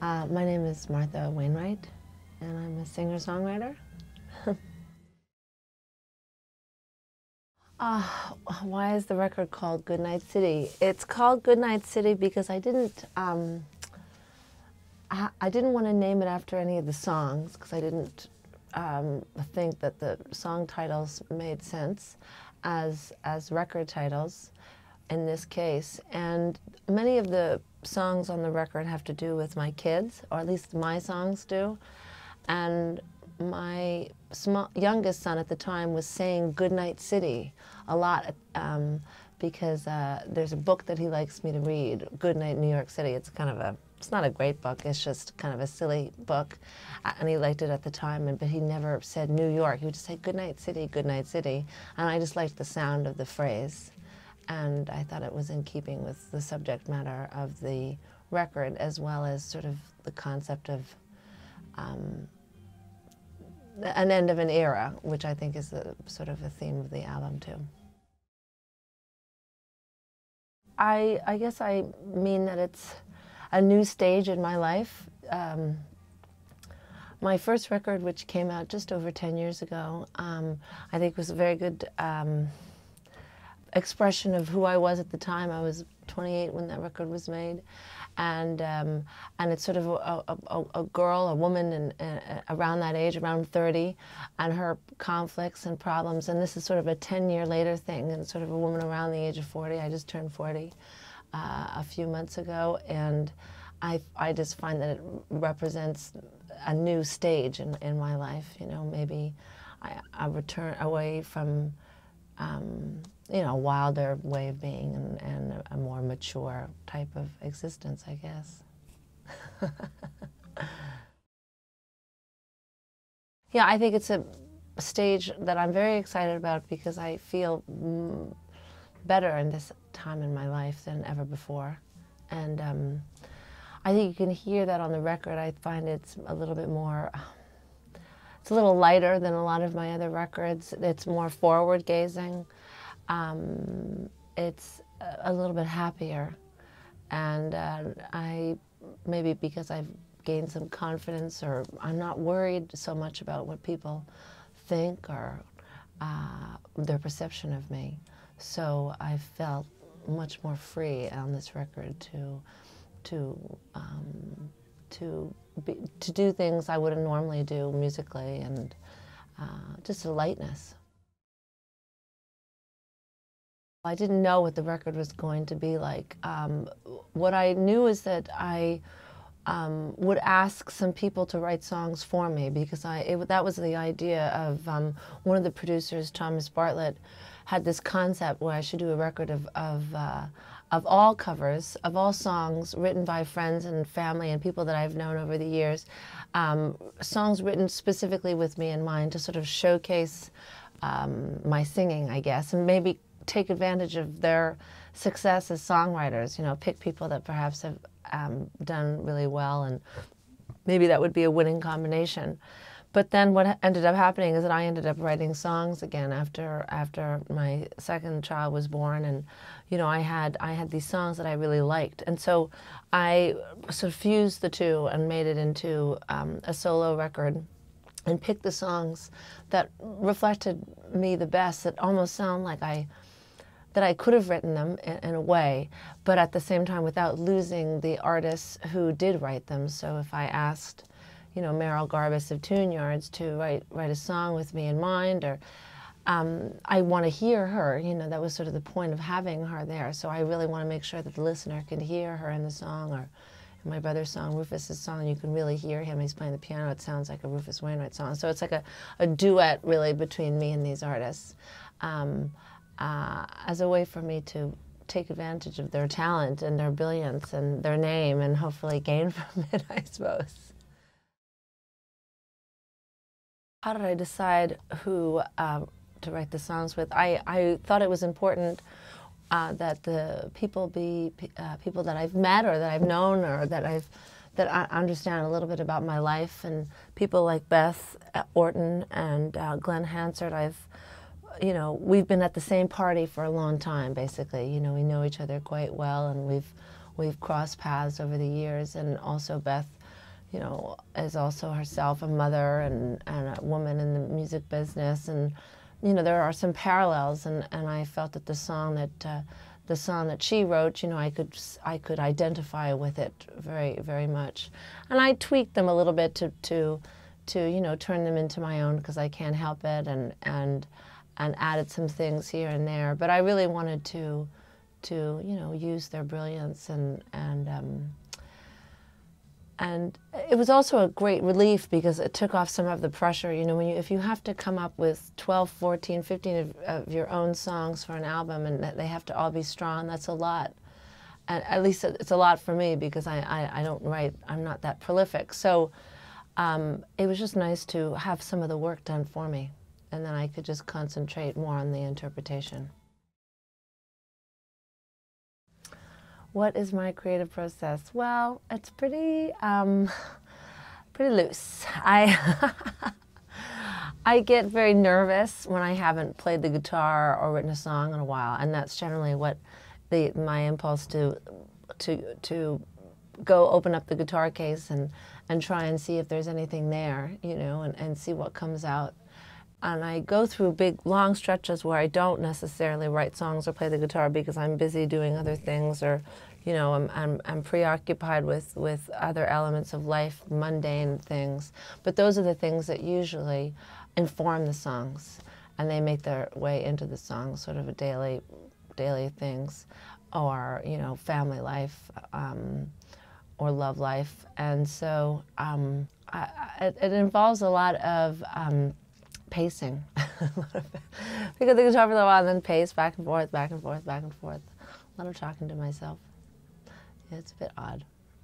My name is Martha Wainwright, and I'm a singer-songwriter. Why is the record called Goodnight City? It's called Goodnight City because I didn't want to name it after any of the songs, because I didn't think that the song titles made sense as record titles in this case. And many of the songs on the record have to do with my kids, or at least my songs do. And my youngest son at the time was saying Goodnight City a lot because there's a book that he likes me to read, Goodnight New York City. It's kind of it's not a great book, it's just kind of a silly book. And he liked it at the time, but he never said New York. He would just say Goodnight City, Goodnight City. And I just liked the sound of the phrase. And I thought it was in keeping with the subject matter of the record, as well as sort of the concept of an end of an era, which I think is sort of a theme of the album too. I guess I mean that it's a new stage in my life. My first record, which came out just over 10 years ago, I think was a very good expression of who I was at the time. I was 28 when that record was made, and it's sort of a girl, a woman, around that age, around 30, and her conflicts and problems. And this is sort of a 10-year later thing, and sort of a woman around the age of 40. I just turned 40 a few months ago, and I just find that it represents a new stage in my life. You know, maybe I return away from you know, a wilder way of being and a more mature type of existence, I guess. Yeah, I think it's a stage that I'm very excited about because I feel better in this time in my life than ever before. And I think you can hear that on the record. I find it's a little bit more, it's a little lighter than a lot of my other records. It's more forward-gazing. It's a little bit happier, and maybe because I've gained some confidence, or I'm not worried so much about what people think or their perception of me. So I felt much more free on this record to do things I wouldn't normally do musically, and just a lightness. I didn't know what the record was going to be like. What I knew is that I would ask some people to write songs for me, because that was the idea of one of the producers, Thomas Bartlett, had this concept where I should do a record of all covers, of all songs written by friends and family and people that I've known over the years, songs written specifically with me in mind, to sort of showcase my singing, I guess, and maybe take advantage of their success as songwriters. You know, pick people that perhaps have done really well, and maybe that would be a winning combination. But then what ended up happening is that I ended up writing songs again after my second child was born, and you know, I had these songs that I really liked, and so I sort of fused the two and made it into a solo record, and picked the songs that reflected me the best, that almost sound like that I could have written them in a way, but at the same time without losing the artists who did write them. So if I asked, you know, Meryl Garbus of Tune Yards to write a song with me in mind, or I want to hear her, you know, that was sort of the point of having her there. So I really want to make sure that the listener can hear her in the song, or in my brother's song, Rufus's song, you can really hear him. He's playing the piano. It sounds like a Rufus Wainwright song. So it's like a duet, really, between me and these artists. As a way for me to take advantage of their talent and their brilliance and their name, and hopefully gain from it, I suppose. How did I decide who to write the songs with? I thought it was important that the people be people that I've met, or that I've known, or that I understand a little bit about my life, and people like Beth Orton and Glenn Hansard. You know, we've been at the same party for a long time, basically. You know, we know each other quite well, and we've crossed paths over the years. And also Beth you know, is also herself a mother and a woman in the music business, and you know, there are some parallels, and I felt that the song that she wrote, you know, I could identify with it very, very much, and I tweaked them a little bit to you know, turn them into my own, because I can't help it, and added some things here and there, but I really wanted to you know, use their brilliance, and it was also a great relief because it took off some of the pressure. You know, if you have to come up with 12, 14, 15 of your own songs for an album, and they have to all be strong, that's a lot. And at least it's a lot for me, because I don't write, I'm not that prolific. So it was just nice to have some of the work done for me, and then I could just concentrate more on the interpretation. What is my creative process? Well, it's pretty loose. I get very nervous when I haven't played the guitar or written a song in a while, and that's generally what my impulse to go open up the guitar case and try and see if there's anything there, you know, and see what comes out. And I go through big, long stretches where I don't necessarily write songs or play the guitar because I'm busy doing other things, or, you know, I'm preoccupied with other elements of life, mundane things. But those are the things that usually inform the songs, and they make their way into the songs, sort of a daily things, or, you know, family life, or love life. And so it involves a lot of pacing. Pick up the guitar for a while, and then pace back and forth, back and forth, back and forth. A lot of talking to myself. Yeah, it's a bit odd.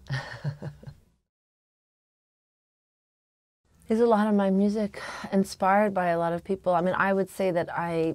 Is a lot of my music inspired by a lot of people? I mean, I would say that I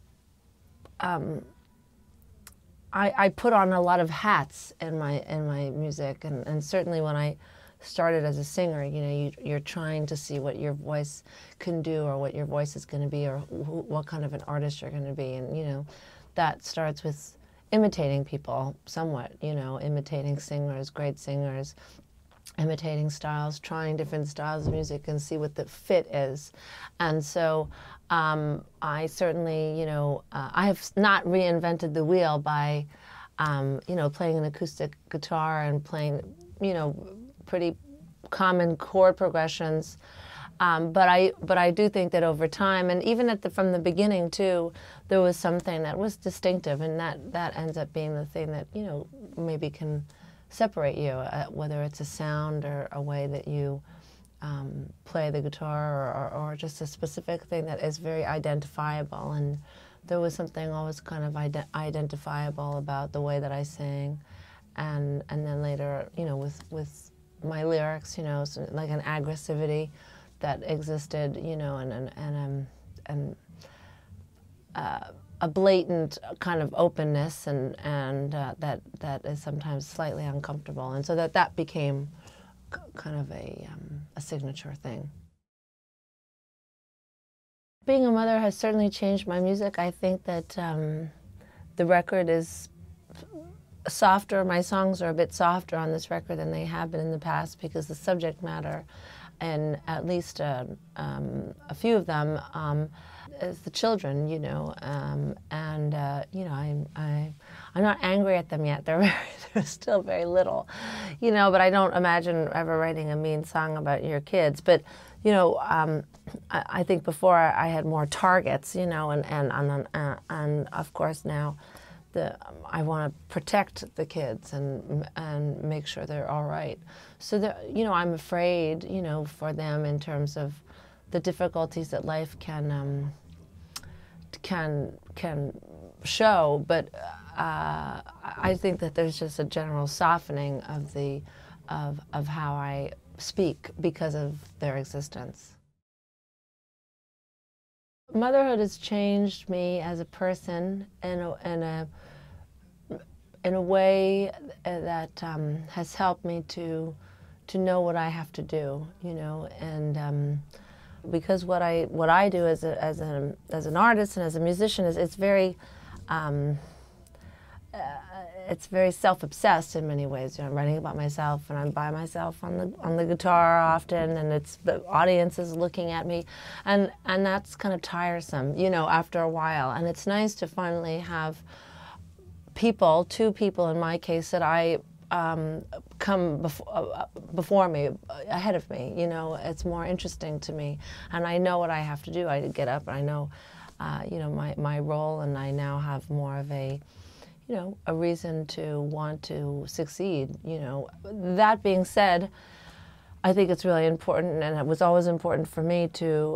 put on a lot of hats in my music, and certainly when I started as a singer, you know, you're trying to see what your voice can do, or what your voice is going to be, or what kind of an artist you're going to be, and you know, that starts with imitating people somewhat, you know, imitating singers, great singers, imitating styles, trying different styles of music and see what the fit is. And so I certainly, you know, I have not reinvented the wheel by, you know, playing an acoustic guitar and playing, you know, pretty common chord progressions, but I do think that over time, and even from the beginning too, there was something that was distinctive, and that ends up being the thing that, you know, maybe can separate you, whether it's a sound or a way that you play the guitar, or just a specific thing that is very identifiable. And there was something always kind of identifiable about the way that I sang, and then later, you know, with my lyrics, you know, so like an aggressivity that existed, you know, and a blatant kind of openness, and that is sometimes slightly uncomfortable, and so that became kind of a signature thing. Being a mother has certainly changed my music. I think that the record is softer. My songs are a bit softer on this record than they have been in the past, because the subject matter, and at least a few of them, is the children, you know, and you know, I'm not angry at them yet. They're still very little, you know. But I don't imagine ever writing a mean song about your kids. But you know, I think before I had more targets, you know, and of course now, I want to protect the kids and make sure they're all right. So that, you know, I'm afraid, you know, for them in terms of the difficulties that life can show. But I think that there's just a general softening of how I speak because of their existence. Motherhood has changed me as a person in a way that has helped me to know what I have to do, you know, and because what I do as an artist and as a musician is it's very it's very self-obsessed in many ways. You know, I'm writing about myself, and I'm by myself on the guitar often, and it's the audience is looking at me, and that's kind of tiresome, you know, after a while. And it's nice to finally have people, two people in my case, that I come before me, ahead of me. You know, it's more interesting to me, and I know what I have to do. I get up, and I know, you know, my role, and I now have more of a, you know, a reason to want to succeed. You know, that being said, I think it's really important, and it was always important for me to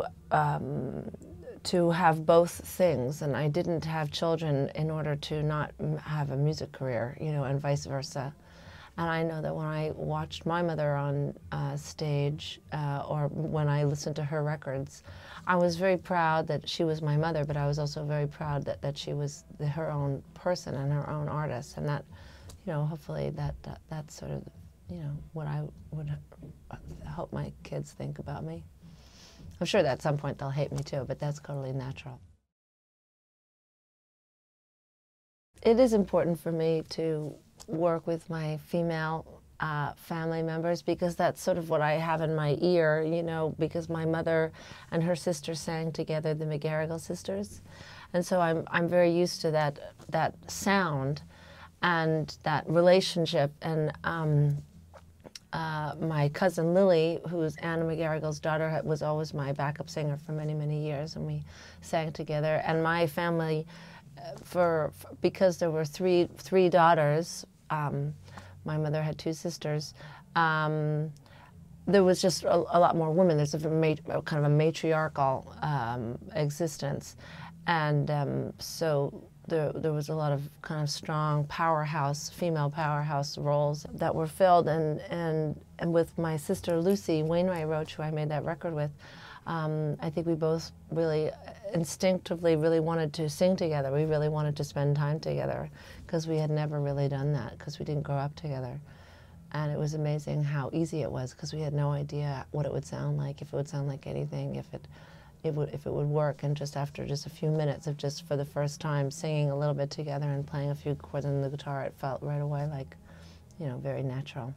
have both things. And I didn't have children in order to not have a music career, you know, and vice versa. And I know that when I watched my mother on stage, or when I listened to her records, I was very proud that she was my mother, but I was also very proud that she was her own person and her own artist. And that, you know, hopefully that's sort of, you know, what I would hope my kids think about me. I'm sure that at some point they'll hate me too, but that's totally natural. It is important for me to work with my female family members, because that's sort of what I have in my ear, you know, because my mother and her sister sang together, the McGarrigle sisters. And so I'm very used to that sound and that relationship. And my cousin Lily, who's Anna McGarrigle's daughter, was always my backup singer for many, many years, and we sang together. And my family, because there were three daughters, my mother had two sisters, there was just a lot more women. There's a kind of a matriarchal existence. And so there was a lot of kind of strong female powerhouse roles that were filled. And with my sister Lucy Wainwright, who I made that record with, I think we both really instinctively really wanted to sing together. We really wanted to spend time together, because we had never really done that, because we didn't grow up together. And it was amazing how easy it was, because we had no idea what it would sound like, if it would sound like anything, if it would work. And just after just a few minutes of just for the first time singing a little bit together and playing a few chords on the guitar, it felt right away like, you know, very natural.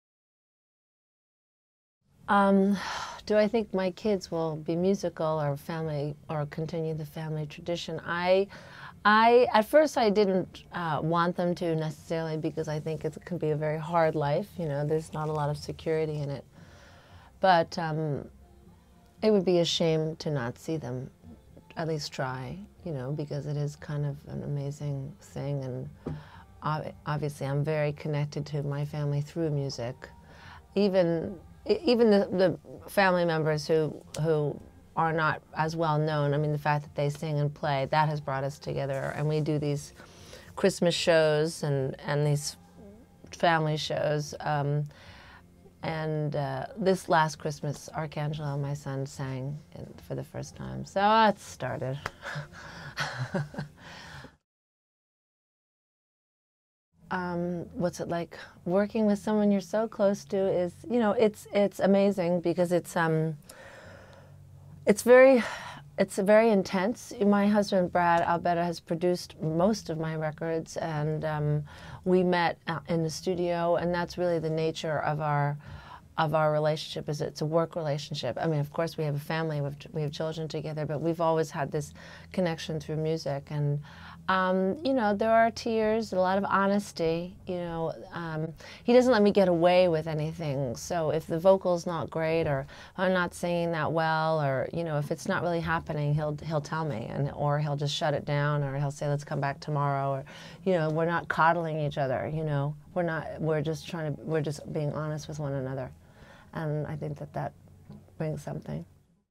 Do I think my kids will be musical or continue the family tradition? At first I didn't want them to necessarily, because I think it can be a very hard life. You know, there's not a lot of security in it. But it would be a shame to not see them at least try, you know, because it is kind of an amazing thing. And obviously I'm very connected to my family through music. Even the family members who are not as well known, I mean, the fact that they sing and play, that has brought us together. And we do these Christmas shows and these family shows. This last Christmas, Archangelo, my son, sang for the first time. So it started. What's it like working with someone you're so close to? Is, you know, it's amazing, because it's very intense. My husband Brad Albetta has produced most of my records, and we met in the studio, and that's really the nature of our relationship. Is it's a work relationship. I mean, of course we have a family, we have children together, but we've always had this connection through music. And you know, there are tears, a lot of honesty. You know, he doesn't let me get away with anything. So if the vocal's not great, or I'm not singing that well, or, you know, if it's not really happening, he'll tell me, or he'll just shut it down, or he'll say, let's come back tomorrow. Or, you know, we're not coddling each other. You know, we're just being honest with one another. And I think that brings something.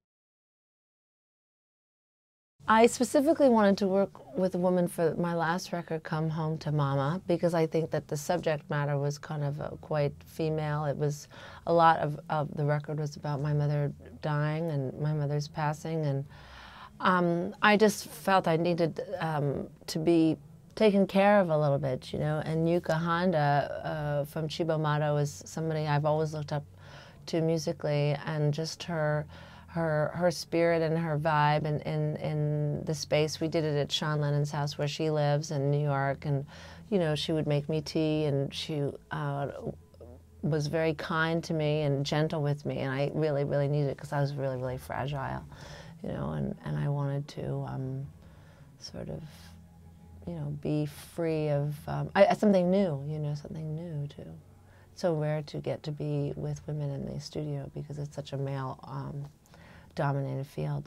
I specifically wanted to work with a woman for my last record, Come Home to Mama, because I think that the subject matter was kind of quite female. It was a lot of the record was about my mother dying and my mother's passing, and I just felt I needed to be taken care of a little bit, you know. And Yuka Honda from Chibo Mato is somebody I've always looked up to musically, and just her spirit and her vibe in the space. We did it at Sean Lennon's house where she lives in New York, and you know, she would make me tea, and she was very kind to me and gentle with me, and I really, really needed it because I was really, really fragile, you know, and I wanted to sort of, you know, be free of something new, you know, something new too. It's so rare to get to be with women in the studio because it's such a male-dominated field.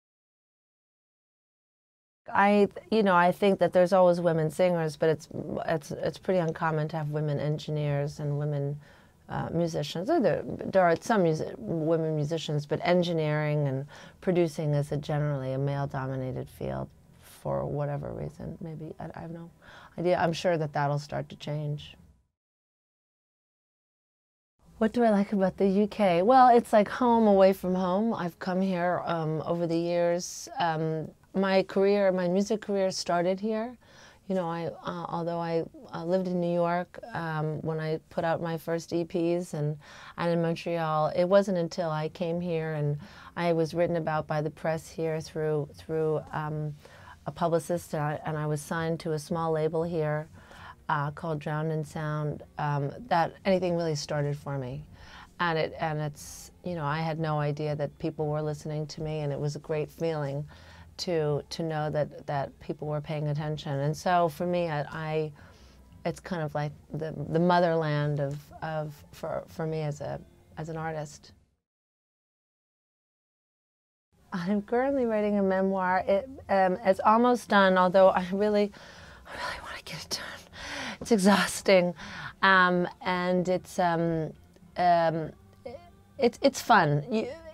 I think that there's always women singers, but it's pretty uncommon to have women engineers and women musicians. There are some women musicians, but engineering and producing is generally a male-dominated field for whatever reason. Maybe, I have no idea. I'm sure that that'll start to change. What do I like about the UK? Well, it's like home away from home. I've come here over the years. My music career started here. You know, although I lived in New York when I put out my first EPs and in Montreal, it wasn't until I came here and I was written about by the press here through a publicist, and I was signed to a small label here called Drowned in Sound, that anything really started for me. And it's, you know, I had no idea that people were listening to me, and it was a great feeling to know that people were paying attention. And so for me, it's kind of like the motherland for me as an artist. I'm currently writing a memoir. It's almost done, although I really want to get it done. It's exhausting, and it's fun.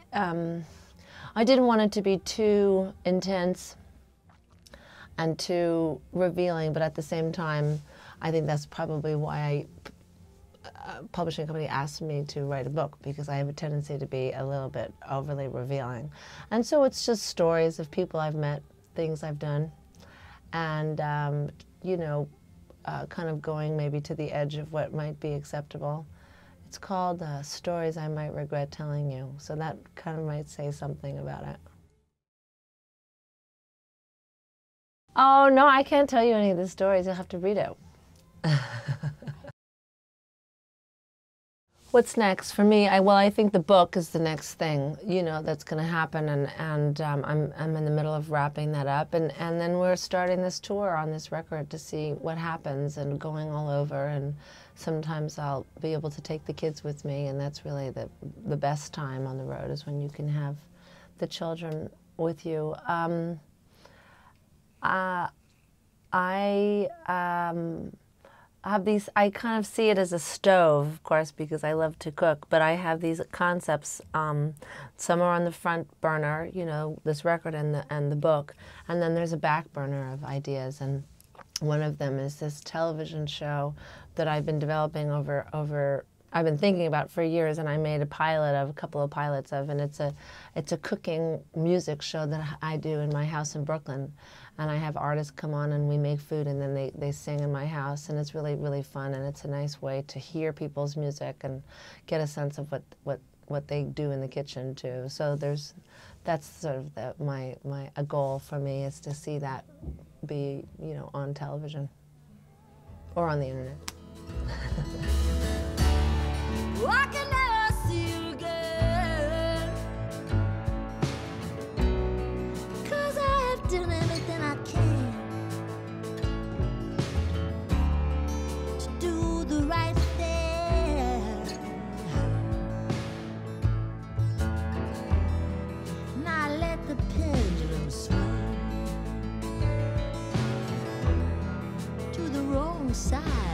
I didn't want it to be too intense and too revealing, but at the same time, I think that's probably why a publishing company asked me to write a book, because I have a tendency to be a little bit overly revealing. And so it's just stories of people I've met, things I've done, and you know, kind of going maybe to the edge of what might be acceptable. It's called Stories I Might Regret Telling You, so that kind of might say something about it. Oh, no, I can't tell you any of the stories. You'll have to read it. What's next for me? Well, I think the book is the next thing, you know, that's going to happen, and I'm in the middle of wrapping that up, and then we're starting this tour on this record to see what happens, and going all over, and sometimes I'll be able to take the kids with me, and that's really the best time on the road, is when you can have the children with you. I have these, I kind of see it as a stove, of course, because I love to cook, but I have these concepts. Some are on the front burner, you know, this record and the book, and then there's a back burner of ideas, and one of them is this television show that I've been developing I've been thinking about for years, and I made a couple of pilots of, and it's a cooking music show that I do in my house in Brooklyn. And I have artists come on, and we make food, and then they sing in my house, and it's really, really fun, and it's a nice way to hear people's music and get a sense of what they do in the kitchen too. So that's sort of a goal for me, is to see that be, you know, on television or on the internet. I can never see you again, 'cause I have done everything I can to do the right thing. Now let the pendulum swing to the wrong side.